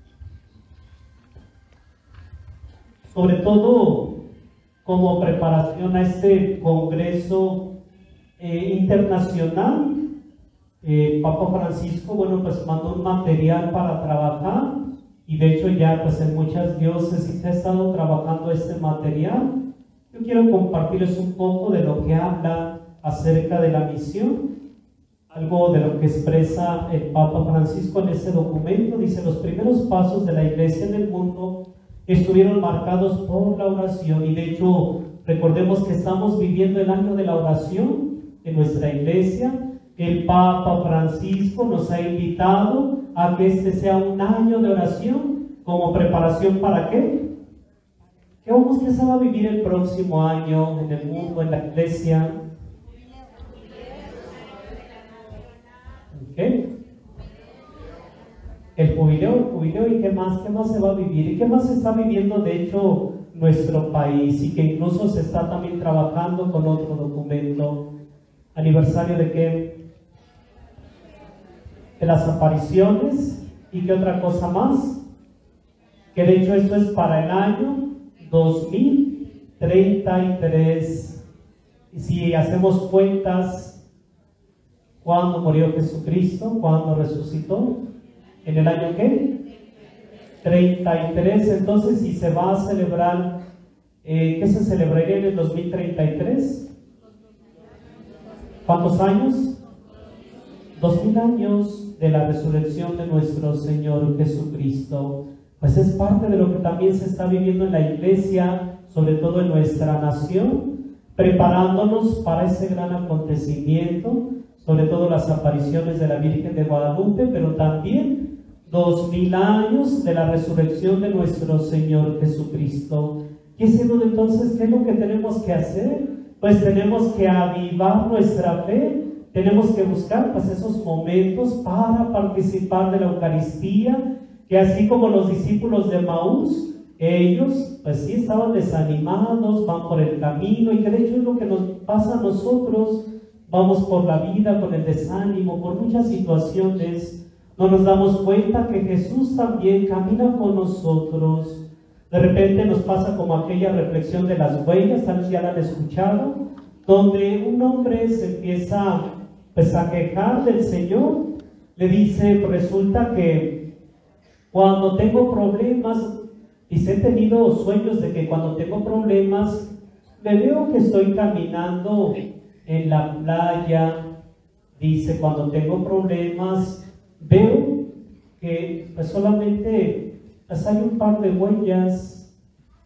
sobre todo como preparación a este congreso internacional, el Papa Francisco, bueno, pues mandó un material para trabajar, y de hecho ya pues en muchas diócesis se ha estado trabajando este material. Yo quiero compartirles un poco de lo que habla acerca de la misión. Algo de lo que expresa el Papa Francisco en ese documento. Dice: los primeros pasos de la iglesia en el mundo estuvieron marcados por la oración, y de hecho recordemos que estamos viviendo el año de la oración en nuestra iglesia. El Papa Francisco nos ha invitado a que este sea un año de oración como preparación. ¿Para qué? ¿Qué se va a vivir el próximo año en el mundo, en la iglesia? ¿Okay? el jubileo, y qué más se va a vivir, y qué más se está viviendo de hecho nuestro país, y que incluso se está también trabajando con otro documento. ¿Aniversario de qué? De las apariciones. ¿Y qué otra cosa más? Que de hecho esto es para el año 2033. Y si hacemos cuentas, ¿cuándo murió Jesucristo? ¿Cuándo resucitó? ¿En el año qué? 33. Entonces, si se va a celebrar, ¿qué se celebraría en el 2033? ¿Cuántos años? 2000 años de la resurrección de nuestro Señor Jesucristo. Pues es parte de lo que también se está viviendo en la iglesia, sobre todo en nuestra nación, preparándonos para ese gran acontecimiento, sobre todo las apariciones de la Virgen de Guadalupe, pero también 2000 años de la resurrección de nuestro Señor Jesucristo. ¿Qué es eso entonces? ¿Qué es lo que tenemos que hacer? Pues tenemos que avivar nuestra fe, tenemos que buscar pues esos momentos para participar de la Eucaristía, que así como los discípulos de Maús, ellos pues sí estaban desanimados, van por el camino, y que de hecho es lo que nos pasa a nosotros, vamos por la vida con el desánimo, por muchas situaciones, no nos damos cuenta que Jesús también camina con nosotros. De repente nos pasa como aquella reflexión de las huellas, tal vez ya la han escuchado, donde un hombre se empieza pues a quejar del Señor, le dice, pues resulta que cuando tengo problemas, dice, he tenido sueños de que cuando tengo problemas, me veo que estoy caminando en la playa, dice, cuando tengo problemas, veo que pues solamente pues hay un par de huellas.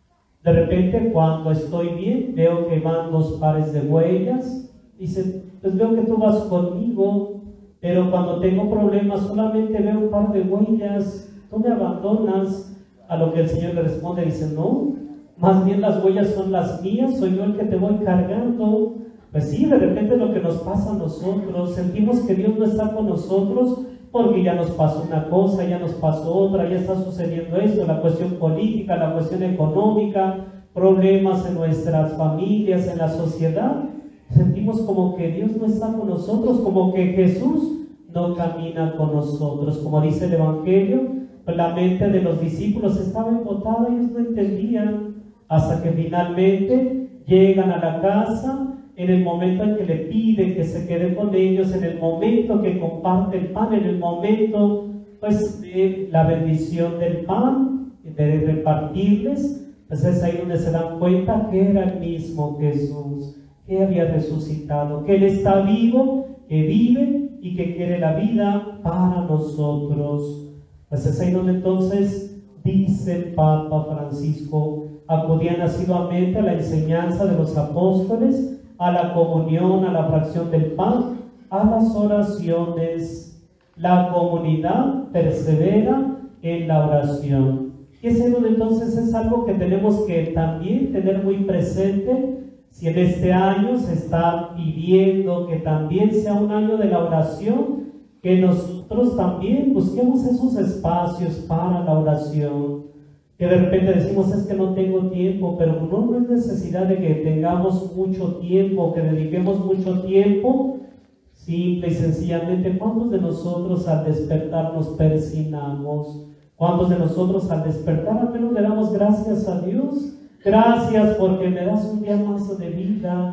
De repente cuando estoy bien, veo que van 2 pares de huellas, dice, pues veo que tú vas conmigo, pero cuando tengo problemas solamente veo un par de huellas, tú me abandonas. A lo que el Señor le responde, dice, no, más bien las huellas son las mías, soy yo el que te voy cargando. Pues sí, de repente lo que nos pasa a nosotros, sentimos que Dios no está con nosotros porque ya nos pasó una cosa, ya nos pasó otra, ya está sucediendo esto, la cuestión política, la cuestión económica, problemas en nuestras familias, en la sociedad. Sentimos como que Dios no está con nosotros, como que Jesús no camina con nosotros. Como dice el Evangelio, la mente de los discípulos estaba embotada, ellos no entendían, hasta que finalmente llegan a la casa, en el momento en que le piden que se quede con ellos, en el momento que comparte el pan, en el momento pues de la bendición del pan, de repartirles, pues es ahí donde se dan cuenta que era el mismo Jesús, que había resucitado, que Él está vivo, que vive y que quiere la vida para nosotros. Pues es ahí donde entonces dice el Papa Francisco, acudían asiduamente a la enseñanza de los apóstoles, a la comunión, a la fracción del pan, a las oraciones. La comunidad persevera en la oración. Y ese entonces es algo que tenemos que también tener muy presente. Si en este año se está pidiendo que también sea un año de la oración, que nosotros también busquemos esos espacios para la oración. Que de repente decimos, es que no tengo tiempo, pero no es necesidad de que tengamos mucho tiempo, que dediquemos mucho tiempo. Simple y sencillamente, ¿cuántos de nosotros al despertar nos persignamos? ¿Cuántos de nosotros al despertar al menos le damos gracias a Dios? Gracias porque me das un día más de vida.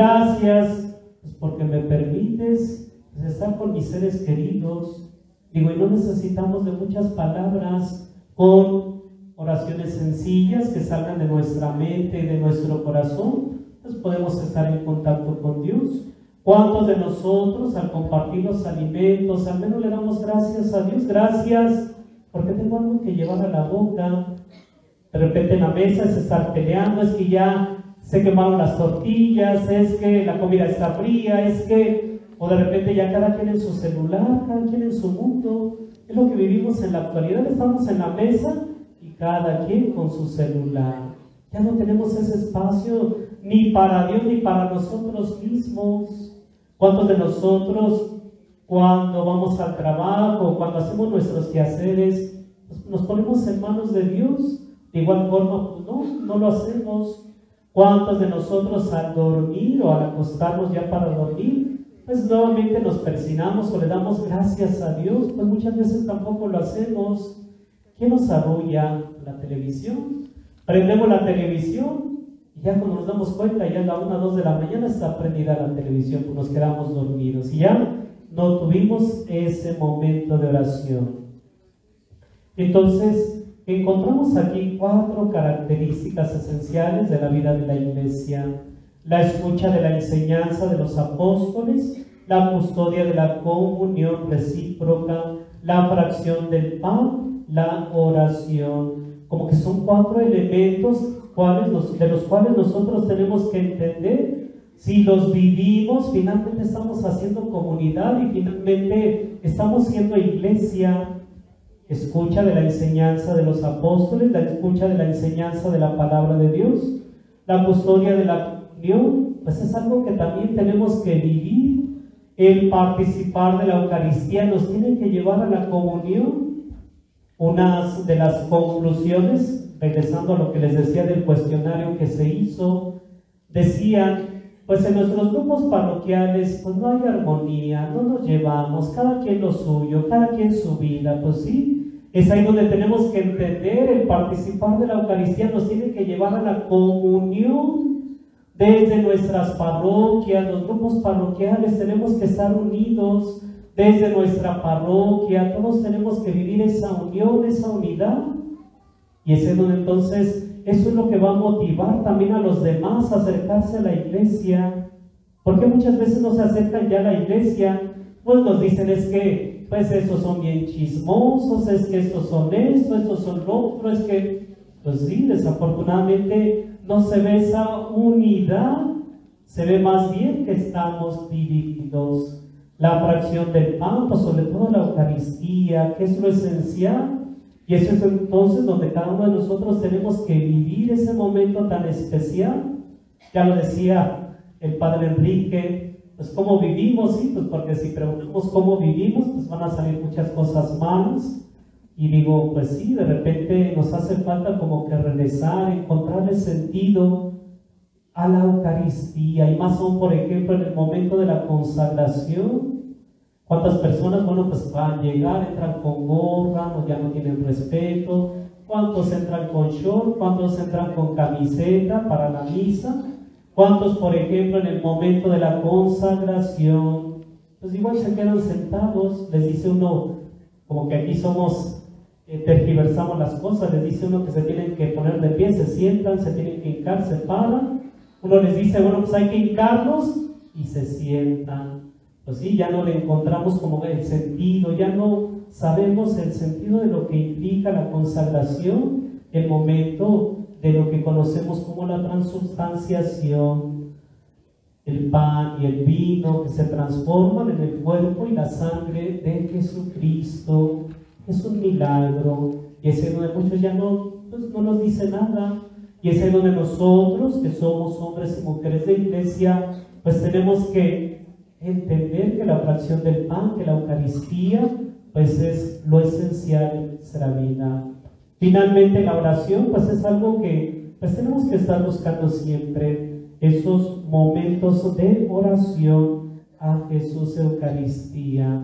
Gracias pues, porque me permites pues, estar con mis seres queridos. Digo, y no necesitamos de muchas palabras, con oraciones sencillas que salgan de nuestra mente y de nuestro corazón, pues podemos estar en contacto con Dios. ¿Cuántos de nosotros al compartir los alimentos, al menos le damos gracias a Dios? Gracias porque tengo algo que llevar a la boca. De repente en la mesa es estar peleando, es que ya se quemaron las tortillas, es que la comida está fría, es que, o de repente ya cada quien en su celular, cada quien en su mundo. Es lo que vivimos en la actualidad, estamos en la mesa y cada quien con su celular. Ya no tenemos ese espacio ni para Dios ni para nosotros mismos. ¿Cuántos de nosotros cuando vamos al trabajo, cuando hacemos nuestros quehaceres, nos ponemos en manos de Dios. De igual forma, pues no lo hacemos. ¿Cuántos de nosotros al dormir o al acostarnos ya para dormir, pues nuevamente nos persignamos o le damos gracias a Dios? Pues muchas veces tampoco lo hacemos. ¿Quién nos arrulla? La televisión. Prendemos la televisión y ya cuando nos damos cuenta, ya a la 1 o 2 de la mañana está prendida la televisión, pues nos quedamos dormidos y ya no tuvimos ese momento de oración. Entonces, encontramos aquí 4 características esenciales de la vida de la Iglesia: la escucha de la enseñanza de los apóstoles, la custodia de la comunión recíproca, la fracción del pan, la oración. Como que son 4 elementos de los cuales nosotros tenemos que entender. Si los vivimos, finalmente estamos haciendo comunidad y finalmente estamos siendo iglesia. Escucha de la enseñanza de los apóstoles, la escucha de la enseñanza de la palabra de Dios, la custodia de la comunión, pues es algo que también tenemos que vivir. El participar de la Eucaristía nos tiene que llevar a la comunión. Una de las conclusiones, regresando a lo que les decía del cuestionario que se hizo, decían, pues en nuestros grupos parroquiales pues no hay armonía, no nos llevamos, cada quien lo suyo, cada quien su vida. Pues sí, es ahí donde tenemos que entender: el participar de la Eucaristía nos tiene que llevar a la comunión. Desde nuestras parroquias, los grupos parroquiales, tenemos que estar unidos. Desde nuestra parroquia, todos tenemos que vivir esa unión, esa unidad. Y ese es donde entonces, eso es lo que va a motivar también a los demás a acercarse a la iglesia. Porque muchas veces no se acercan ya a la iglesia, pues nos dicen es que, pues esos son bien chismosos, es que estos son esto, estos son lo otro, es que, pues sí, desafortunadamente no se ve esa unidad, se ve más bien que estamos divididos. La fracción del pan, pues sobre todo la Eucaristía, que es lo esencial. Y eso es entonces donde cada uno de nosotros tenemos que vivir ese momento tan especial. Ya lo decía el Padre Enrique, pues cómo vivimos, sí, pues porque si preguntamos cómo vivimos, pues van a salir muchas cosas malas. Y digo, pues sí, de repente nos hace falta como que regresar, encontrarle sentido a la Eucaristía, y más aún, por ejemplo, en el momento de la consagración. ¿Cuántas personas, bueno, pues van a llegar, entran con gorra, ya no tienen respeto? ¿Cuántos entran con short? ¿Cuántos entran con camiseta para la misa? ¿Cuántos, por ejemplo, en el momento de la consagración, pues igual se quedan sentados? Les dice uno, como que aquí somos, tergiversamos las cosas, les dice uno que se tienen que poner de pie, se sientan, se tienen que hincar, se paran. Uno les dice, bueno, pues hay que hincarlos, y se sientan. Pues sí, ya no le encontramos como el sentido, ya no sabemos el sentido de lo que implica la consagración, el momento de lo que conocemos como la transubstanciación, el pan y el vino que se transforman en el cuerpo y la sangre de Jesucristo. Es un milagro, y es donde muchos ya no nos dicen nada. Y es donde nosotros, que somos hombres y mujeres de iglesia, pues tenemos que entender que la fracción del pan, que la Eucaristía, pues es lo esencial de nuestra vida. Finalmente, la oración, pues es algo que pues tenemos que estar buscando siempre, esos momentos de oración a Jesús Eucaristía.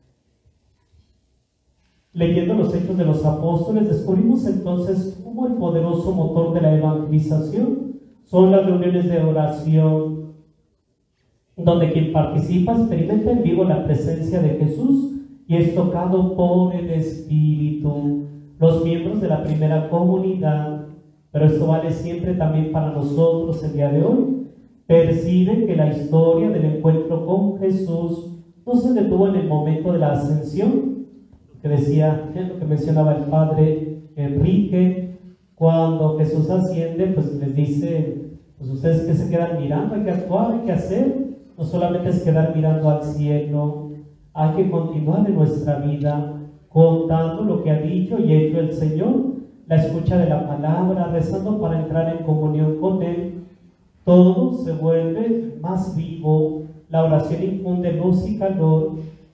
Leyendo los Hechos de los Apóstoles, descubrimos entonces cómo el poderoso motor de la evangelización son las reuniones de oración, donde quien participa experimenta en vivo la presencia de Jesús y es tocado por el Espíritu. Los miembros de la primera comunidad, pero esto vale siempre también para nosotros el día de hoy, perciben que la historia del encuentro con Jesús no se detuvo en el momento de la ascensión, que decía, lo que mencionaba el Padre Enrique, cuando Jesús asciende, pues les dice, pues ustedes que se quedan mirando, hay que actuar, hay que hacer. No solamente es quedar mirando al cielo, hay que continuar en nuestra vida contando lo que ha dicho y hecho el Señor, la escucha de la palabra, rezando para entrar en comunión con Él. Todo se vuelve más vivo, la oración infunde luz y calor,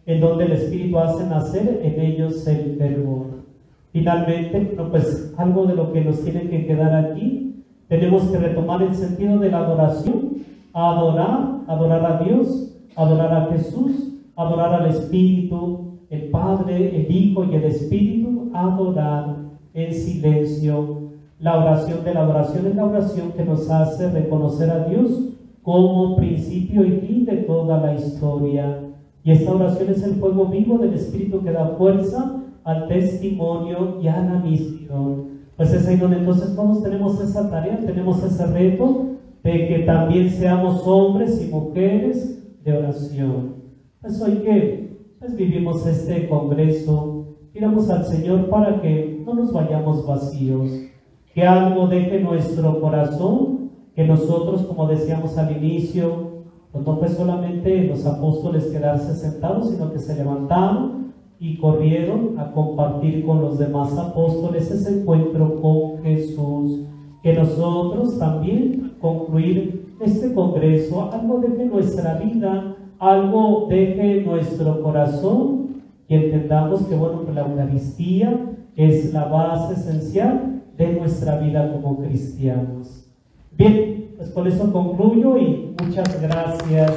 en donde el Espíritu hace nacer en ellos el fervor. Finalmente, bueno, pues algo de lo que nos tiene que quedar aquí, tenemos que retomar el sentido de la adoración, adorar a Dios, adorar a Jesús, adorar al Espíritu, el Padre, el Hijo y el Espíritu, adorar en silencio. La oración de la adoración es la oración que nos hace reconocer a Dios como principio y fin de toda la historia. Y esta oración es el fuego vivo del Espíritu que da fuerza al testimonio y a la misión. Pues es ahí donde entonces todos tenemos esa tarea, tenemos ese reto de que también seamos hombres y mujeres de oración. Pues hoy que vivimos este congreso, pidamos al Señor para que no nos vayamos vacíos, que algo deje nuestro corazón, que nosotros, como decíamos al inicio, pues no fue solamente los apóstoles quedarse sentados, sino que se levantaron y corrieron a compartir con los demás apóstoles ese encuentro con Jesús. Que nosotros también concluir este congreso, algo deje nuestra vida, algo deje nuestro corazón, y entendamos que bueno, pues la Eucaristía es la base esencial de nuestra vida como cristianos. Bien, pues con eso concluyo y muchas gracias.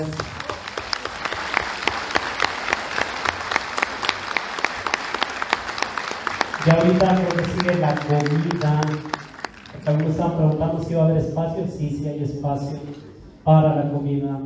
Y ahorita creo que sigue la comida. Porque algunos estaban preguntando si iba a haber espacio. Sí, sí hay espacio para la comida.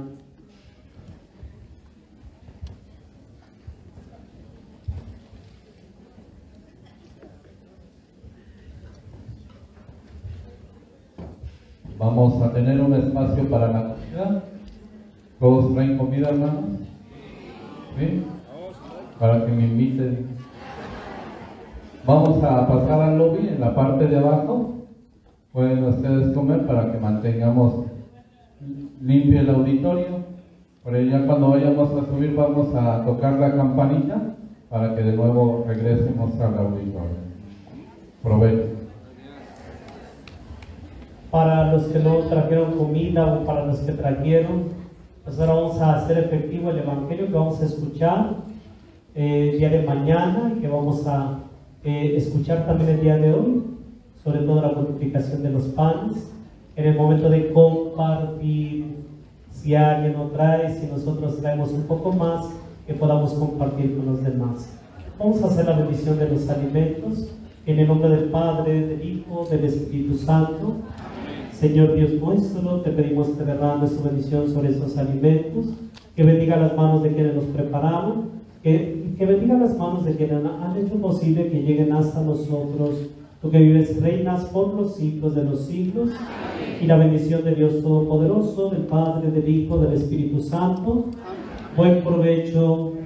Vamos a tener un espacio para la comida. ¿Todos traen comida, hermanos? ¿Sí? Para que me inviten. Vamos a pasar al lobby en la parte de abajo. Pueden ustedes comer para que mantengamos limpio el auditorio. Por ahí ya cuando vayamos a subir vamos a tocar la campanita para que de nuevo regresemos al auditorio. Provecho. Para los que no trajeron comida o para los que trajeron, pues ahora vamos a hacer efectivo el Evangelio que vamos a escuchar el día de mañana y que vamos a escuchar también el día de hoy, sobre todo la multiplicación de los panes, en el momento de compartir. Si alguien no trae, si nosotros traemos un poco más, que podamos compartir con los demás. Vamos a hacer la bendición de los alimentos en el nombre del Padre, del Hijo, del Espíritu Santo. Señor Dios nuestro, te pedimos que derrames tu bendición sobre estos alimentos, que bendiga las manos de quienes los prepararon, que bendiga las manos de quienes han hecho posible que lleguen hasta nosotros. Tú que vives, reinas por los siglos de los siglos, y la bendición de Dios Todopoderoso, del Padre, del Hijo, del Espíritu Santo. Buen provecho.